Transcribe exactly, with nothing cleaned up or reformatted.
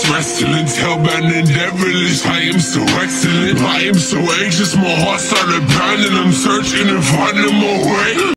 it's wrestling, hellbound and devilish. I am so excellent, I am so anxious, my heart started pounding. I'm searching and finding my way.